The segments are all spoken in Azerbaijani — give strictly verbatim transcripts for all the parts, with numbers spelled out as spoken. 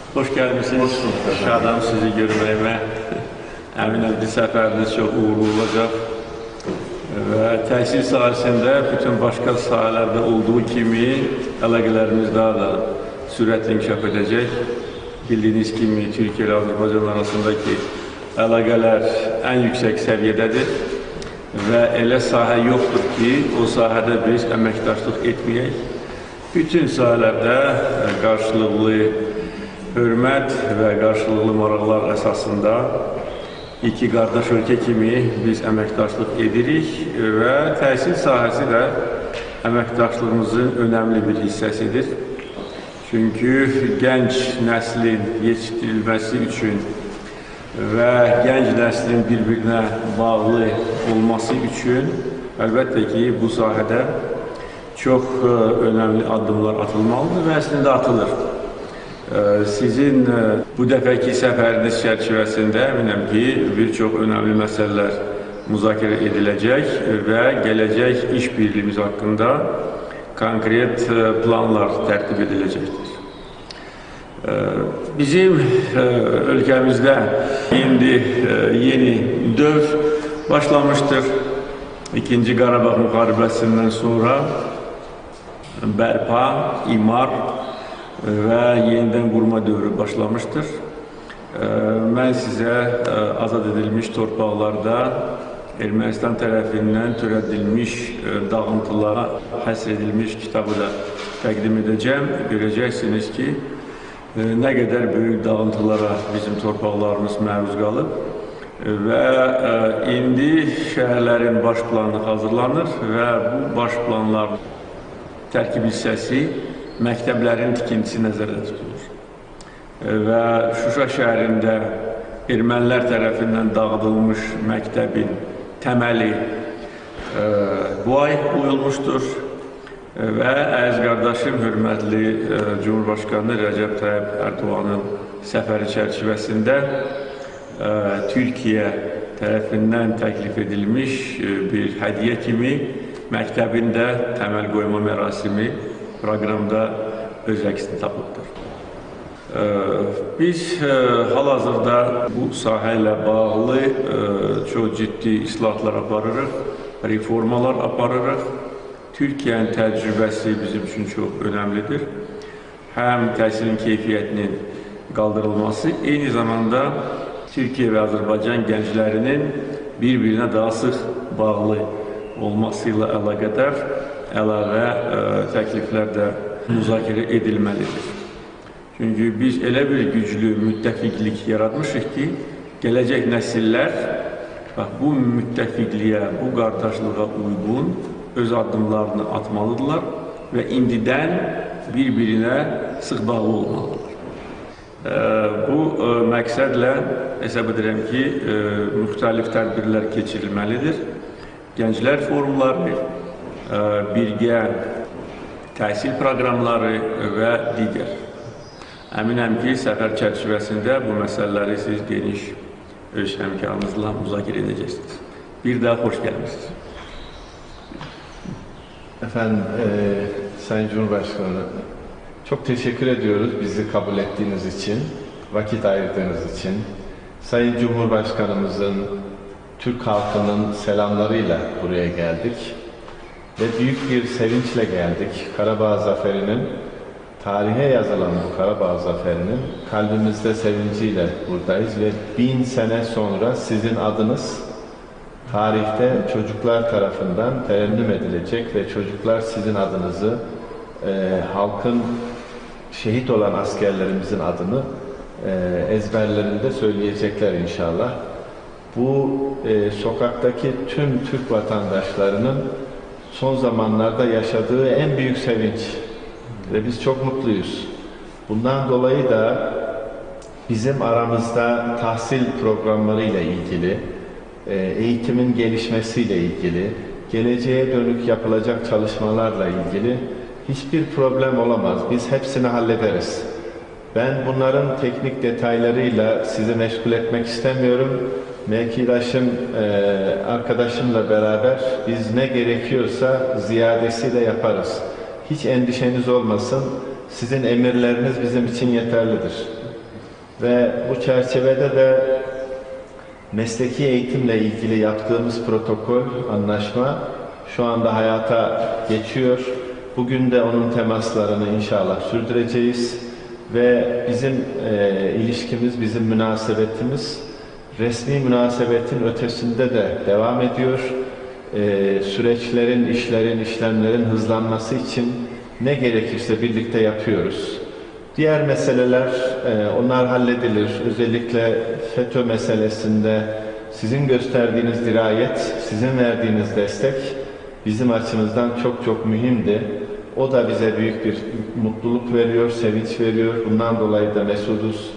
Hoş gelmişsiniz. Şadam sizi görməyimə. Əminəm ki, səfəriniz çox uğurlu olacaq. Və təhsil sahəsində bütün başqa sahələrdə olduğu kimi əlaqələrimiz daha da sürətlə inkişaf edəcək. Bildiyiniz kimi Türkiyə ilə Azərbaycan arasındakı əlaqələr ən yüksək səviyyədədir. Və elə sahə yoxdur ki, o sahədə biz əməkdaşlıq etməyək. Bütün sahələrdə qarşılıqlı hörmət və qarşılıqlı maraqlar əsasında iki qardaş ölkə kimi biz əməkdaşlıq edirik və təhsil sahəsi də əməkdaşlığımızın önəmli bir hissəsidir. Çünki gənc nəslin yetişdirilməsi üçün və gənc nəslin bir-birinə bağlı olması üçün əlbəttə ki, bu sahədə çox önəmli addımlar atılmalıdır və əslində atılır. Sizin bu dəfəki səfəriniz çərçivəsində əminəm ki, bir çox önəmli məsələlər müzakirə ediləcək və gələcək iş birliyimiz haqqında konkret planlar tərtib ediləcəkdir. Bizim ölkəmizdə indi yeni dövr başlamışdır. İkinci Qarabağ müharibəsindən sonra bərpa, imar və yenidən qurma dövrü başlamışdır. Mən sizə azad edilmiş torpaqlarda Ermənistan tərəfindən törədilmiş dağıntılara həsr edilmiş kitabı da təqdim edəcəm. Görəcəksiniz ki, nə qədər böyük dağıntılara bizim torpaqlarımız məruz qalıb və indi şəhərlərin baş planı hazırlanır və bu baş planların tərkib hissəsi məktəblərin tikintisi nəzərdə tutulur. Və Şuşa şəhərində ermənilər tərəfindən dağıdılmış məktəbin təməli bu ay qoyulmuşdur və əziz qardaşım, hörmətli Cumhurbaşqanı Rəcəb Tayyip Ərdoğanın səfəri çərçivəsində Türkiyə tərəfindən təklif edilmiş bir hədiyyə kimi məktəbin də təməl qoyma mərasimi proqramda öz əksini tapıbdır. Biz hal-hazırda bu sahə ilə bağlı çox ciddi islahatlar aparırıq, reformalar aparırıq. Türkiyənin təcrübəsi bizim üçün çox önəmlidir. Həm təhsilin keyfiyyətinin qaldırılması, eyni zamanda Türkiyə və Azərbaycan gənclərinin bir-birinə daha sıx bağlı olması ilə əlaqədar əlavə təkliflər də müzakirə edilməlidir. Çünki biz elə bir güclü müttəfiqlik yaratmışıq ki, gələcək nəsillər bu müttəfiqliyə, bu qardaşlığa uyğun öz addımlarını atmalıdırlar və indidən bir-birinə sıx bağlı olmalıdırlar. Bu məqsədlə hesab edirəm ki, müxtəlif tədbirlər keçirilməlidir. Gənclər forumları, birgə təhsil proqramları və digər. Əminəm ki, səfər çərçivəsində bu məsələləri siz geniş öz həmkarınızla müzakirə edəcəksiniz. Bir daha xoş gəlmişsiniz. Efendim, e, Sayın Cumhurbaşkanı, çok teşekkür ediyoruz bizi kabul ettiğiniz için, vakit ayırdığınız için. Sayın Cumhurbaşkanımızın, Türk halkının selamlarıyla buraya geldik. Ve büyük bir sevinçle geldik. Karabağ Zaferi'nin, tarihe yazılan bu Karabağ Zaferi'nin kalbimizde sevinciyle buradayız ve bin sene sonra sizin adınız tarihte çocuklar tarafından terennüm edilecek ve çocuklar sizin adınızı, e, halkın şehit olan askerlerimizin adını e, ezberlerinde söyleyecekler inşallah. Bu e, sokaktaki tüm Türk vatandaşlarının son zamanlarda yaşadığı en büyük sevinç ve biz çok mutluyuz. Bundan dolayı da bizim aramızda tahsil programlarıyla ilgili, eğitimin gelişmesiyle ilgili, geleceğe dönük yapılacak çalışmalarla ilgili hiçbir problem olamaz. Biz hepsini hallederiz. Ben bunların teknik detaylarıyla sizi meşgul etmek istemiyorum. Mevkidaşım, arkadaşımla beraber biz ne gerekiyorsa ziyadesiyle yaparız. Hiç endişeniz olmasın. Sizin emirleriniz bizim için yeterlidir. Ve bu çerçevede de mesleki eğitimle ilgili yaptığımız protokol, anlaşma şu anda hayata geçiyor. Bugün de onun temaslarını inşallah sürdüreceğiz ve bizim e, ilişkimiz, bizim münasebetimiz resmi münasebetin ötesinde de devam ediyor. E, süreçlerin, işlerin, işlemlerin hızlanması için ne gerekirse birlikte yapıyoruz. Diğer meseleler, e, onlar halledilir. Özellikle FETÖ meselesinde sizin gösterdiğiniz dirayet, sizin verdiğiniz destek bizim açımızdan çok çok mühimdi. O da bize büyük bir mutluluk veriyor, sevinç veriyor. Bundan dolayı da mesuduz.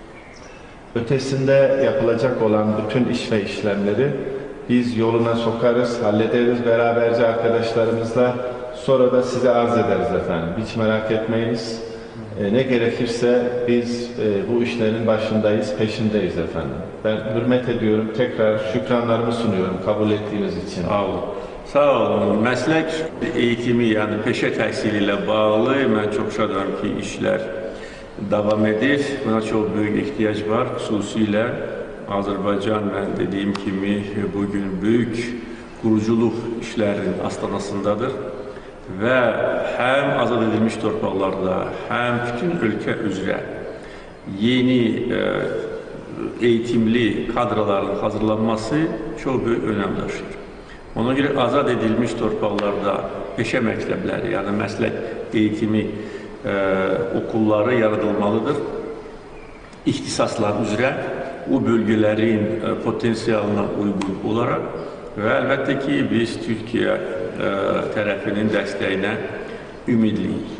Ötesinde yapılacak olan bütün iş ve işlemleri biz yoluna sokarız, hallederiz beraberce arkadaşlarımızla. Sonra da size arz ederiz efendim. Hiç merak etmeyiniz. E, ne gerekirse biz e, bu işlerin başındayız, peşindeyiz efendim. Ben hürmet ediyorum. Tekrar şükranlarımı sunuyorum kabul ettiğiniz için. Sağ olun. Sağ olun. Məslək eğitimi, yəni peşə təhsili ilə bağlı mən çox şadam ki, işlər davam edir. Buna çox böyük ehtiyac var. Xüsusilə Azərbaycan, mən dediyim kimi, bugün böyük quruculuq işlərinin astanasındadır. Və həm azad edilmiş torpaqlarda, həm bütün ölkə üzrə yeni e, eğitimli kadrların hazırlanması çox böyük önəm daşıyır. Ona görə azad edilmiş torpaqlarda peşə məktəbləri, yəni məslək eğitimi e, okulları yaradılmalıdır. İxtisaslar üzrə bu bölgələrin e, potensialına uyğun olaraq və əlbəttə ki, biz Türkiyə e, tərəfinin dəstəyinə ümidliyik.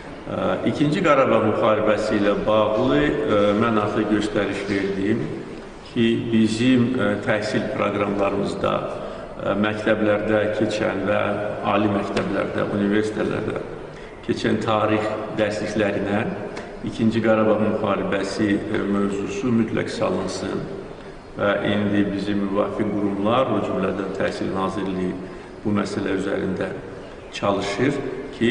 E, İkinci Qarabağ müharibəsi ilə bağlı e, mən artıq göstəriş verdim ki, bizim e, təhsil proqramlarımızda məktəblərdə keçən və ali məktəblərdə, universitetlərdə keçən tarix dərsliklərinə İkinci Qarabağ müharibəsi mövzusu mütləq salınsın və indi bizim müvafiq qurumlar, o cümlədən Təhsil Nazirliyi bu məsələ üzərində çalışır ki,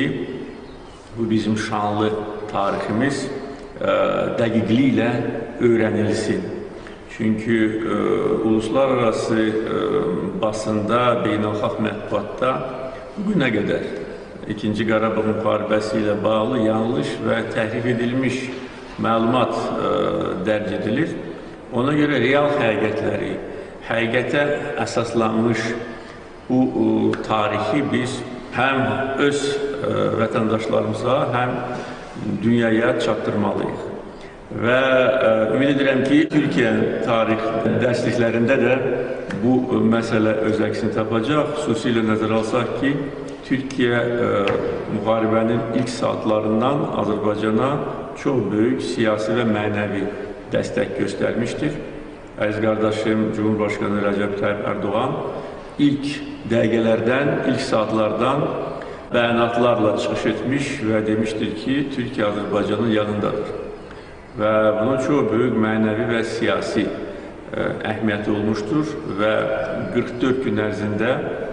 bu bizim şanlı tariximiz dəqiqliklə öyrənilsin. Çünkü e, uluslararası e, basında, beynəlxalq mətbuatda bugünə qədər İkinci Qarabağ müharibəsi ilə bağlı yanlış və təhrif edilmiş məlumat e, dərc edilir. Ona görə real həqiqətləri, həqiqətə əsaslanmış bu e, tarixi biz həm öz e, vətəndaşlarımıza, həm dünyaya çatdırmalıyıq. Və e, ümid edirəm ki, Türkiyə tarix dərsliklərində də bu e, məsələ öz əksini tapacaq. Xüsusilə nəzərə alsaq ki, Türkiyə e, müharibənin ilk saatlarından Azərbaycana çox böyük siyasi və mənəvi dəstək göstərmişdir. Əziz qardaşım, Cumhurbaşqanı Rəcəb Tayyip Erdoğan ilk dəqiqələrdən, ilk saatlardan bəyanatlarla çıxış etmiş və demişdir ki, Türkiyə Azərbaycanın yanındadır. Və bunun çox böyük mənəvi və siyasi ə, əhəmiyyəti olmuşdur və qırx dörd gün ərzində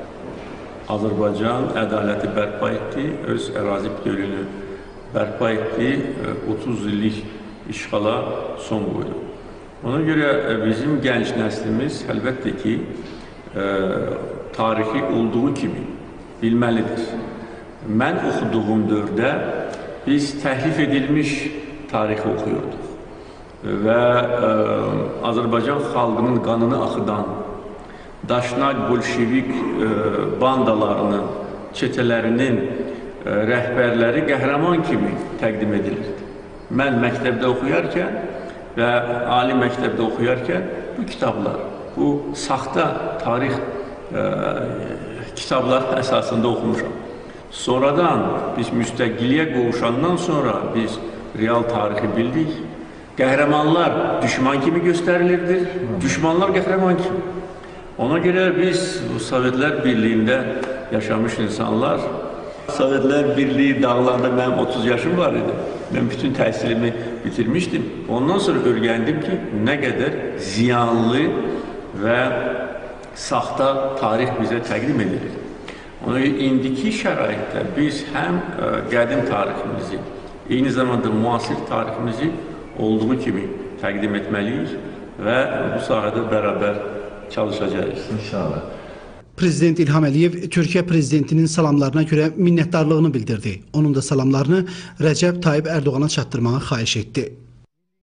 Azərbaycan ədaləti bərpa etdi, öz ərazi bütövlüyünü bərpa etdi, otuz illik işğala son qoydu. Ona görə bizim gənc nəslimiz əlbəttə ki, ə, tarixi olduğu kimi bilməlidir. Mən oxuduğum dövrdə biz təhlif edilmiş tarixi oxuyorduk və ə, Azərbaycan xalqının qanını axıdan daşnaq bolşevik ə, bandalarının, çetələrinin ə, rəhbərləri qəhrəman kimi təqdim edilirdi. Mən məktəbdə oxuyarkən və ali məktəbdə oxuyarkən bu kitablar, bu saxta tarix ə, kitablar əsasında oxumuşam. Sonradan biz müstəqilliyə qovuşandan sonra biz real tarixi bildik. Qəhrəmanlar düşman kimi göstərilirdi, düşmanlar qəhrəman kimi. Ona görə biz Sovetlər Birliyində yaşamış insanlar, Sovetlər Birliyi dağılanda mənim otuz yaşım var idi. Mən bütün təhsilimi bitirmişdim. Ondan sonra öyrəndim ki, nə qədər ziyanlı və saxta tarix bizə təqdim edilir. Ona görə indiki şəraitdə biz həm qədim tariximizi, eyni zamanda müasir tariximizi olduğu kimi təqdim etməliyik və bu sahədə bərabər çalışacağız. İnşallah. Prezident İlham Əliyev Türkiyə prezidentinin salamlarına görə minnətdarlığını bildirdi. Onun da salamlarını Rəcəb Tayyib Ərdoğana çatdırmağı xahiş etdi.